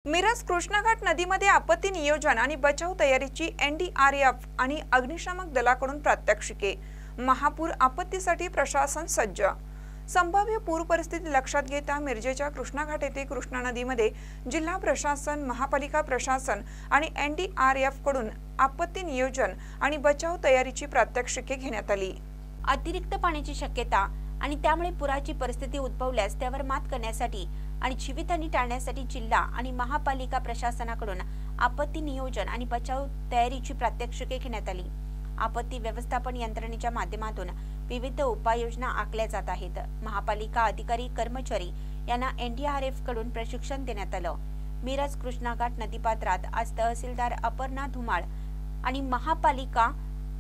मिरज कृष्णाघाट नदीमध्ये आपत्ती नियोजन आणि बचाव तयारीची एनडीआरएफ आणि अग्निशामक दलाकडून प्रात्यक्षिके। महापूर आपत्तीसाठी प्रशासन सज्ज। संभाव्य पूर परिस्थिती लक्षात घेता मिरजेच्या कृष्णाघाट येथे कृष्णा नदीमध्ये जिल्हा प्रशासन, महापालिका प्रशासन आणि एनडीआरएफ कडून आपत्ती नियोजन आणि बचाव तयारीची प्रात्यक्षिके घेण्यात आली। अतिरिक्त पाण्याची शक्यता आणि त्यामुळे पुराची परिस्थिती उद्भवल्यास त्यावर मात करण्यासाठी आणि जीवितहानी टाळण्यासाठी जिल्हा आणि महापालिका प्रशासनाकडून आपत्ती नियोजन आणि बचाव तयारीची प्रात्यक्षिके घेण्यात आली। आपत्ती व्यवस्थापन यंत्रणेच्या माध्यमातून विविध उपाययोजना आखल्या जात आहेत। महापालिका अधिकारी, कर्मचारी यांना एनडीआरएफ कडून प्रशिक्षण देण्यात आलं। मिरज कृष्णाघाट नदीपात्रात आज तहसीलदार अपर्णा धुमाळ आणि महापालिका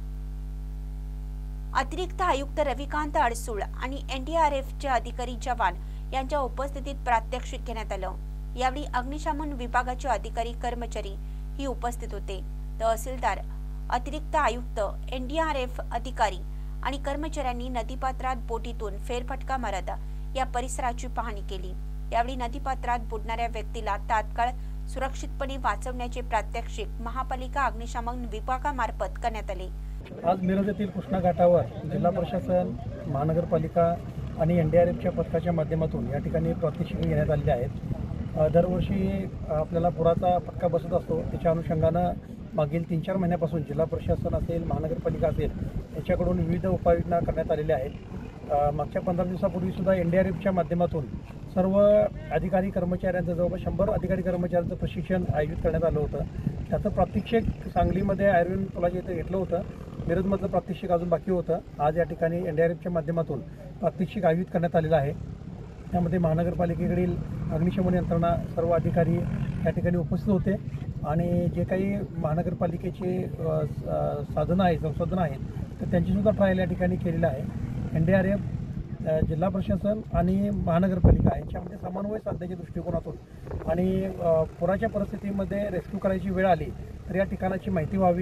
अतिरिक्त आयुक्त रविकांत अडसूळ आणि एनडीआरएफचे अधिकारी, जवान यांच्या उपस्थितीत प्रात्यक्षिक घेण्यात आलं। यावेळी अग्निशमन विभागाचे अधिकारी, कर्मचारी ही उपस्थित होते। तहसीलदार, अतिरिक्त आयुक्त, एनडीआरएफ अधिकारी आणि कर्मचाऱ्यांनी नदीपात्रात बोटीतून फेरफटका मारत या परिसराची पाहणी केली। यावेळी नदीपात्रात बुडणाऱ्या व्यक्तीला तात्काळ सुरक्षितपणे वाचवण्याचे प्रात्यक्षिक महापालिका अग्निशमन विभागामार्फत करण्यात आले। आज मिरज येथील कृष्णा घाटावर जिल्हा प्रशासन, महानगरपालिका आणि एनडीआरएफच्या पथकाच्या माध्यमातून या ठिकाणी प्रात्यक्षिके घेण्यात आलेली आहेत। दरवर्षी आपल्याला पुराचा फटका बसत असतो, त्याच्या अनुषंगानं मागील 3-4 महिन्यापासून जिल्हा प्रशासन असेल, महानगरपालिका असेल याच्याकडून विविध उपाययोजना करण्यात आलेल्या आहेत। मागच्या 15 दिवसापूर्वी सुद्धा एनडीआरएफच्या माध्यमातून सर्व अधिकारी कर्मचाऱ्यांचं जवळपास 100 अधिकारी कर्मचाऱ्यांचं प्रशिक्षण आयोजित करण्यात आलं होतं। त्याचं प्रात्यक्षिक सांगलीमध्ये आयर्विन पुलाच्या इथे घेतलं होतं। मिरजमधलं प्रात्यक्षिक अजून बाकी होतं। आज या ठिकाणी एनडीआरएफच्या माध्यमातून प्रात्यक्षिक आयोजित करण्यात आलेलं आहे। त्यामध्ये महानगरपालिकेकडील अग्निशमन यंत्रणा, सर्व अधिकारी या ठिकाणी उपस्थित होते आणि जे काही महानगरपालिकेचे साधनं आहेत, संसाधनं आहेत तर त्यांचीसुद्धा ट्रायल या ठिकाणी केलेलं आहे। एनडीआरएफ, जिल्हा प्रशासन आणि महानगरपालिका यांच्यामध्ये समन्वय साधण्याच्या दृष्टिकोनातून आणि पुराच्या परिस्थितीमध्ये रेस्क्यू करायची वेळ आली तर या ठिकाणाची माहिती व्हावी,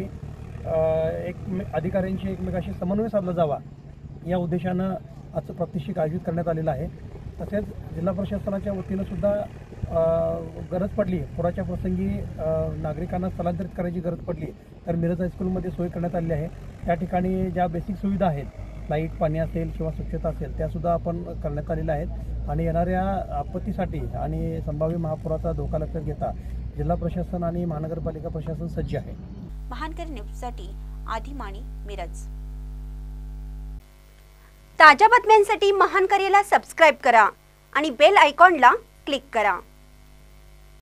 अधिकाऱ्यांशी एकमेकांशी समन्वय साधला जावा या उद्देशानं आजचं प्रात्यक्षिक आयोजित करण्यात आलेलं आहे। तसेच जिल्हा प्रशासनाच्या वतीनं सुद्धा गरज पडली, पुराच्या प्रसंगी नागरिकांना स्थलांतरित करायची गरज पडली तर मिरज हायस्कूलमध्ये सोय करण्यात आलेली आहे। त्या ठिकाणी ज्या बेसिक सुविधा आहेत, लाईट, पाणी असेल किंवा स्वच्छता असेल, त्यासुद्धा आपण करण्यात आलेल्या आहेत आणि येणाऱ्या आपत्तीसाठी आणि संभाव्य महापुराचा धोका लक्षात घेता जिल्हा प्रशासन आणि महानगरपालिका प्रशासन सज्ज आहे। महानकर न्यूजसाठी आदिमाणी, मिरज। ताज्या बातम्यांसाठी महानकरेला सबस्क्राइब करा आणि बेल आयकॉनला क्लिक करा।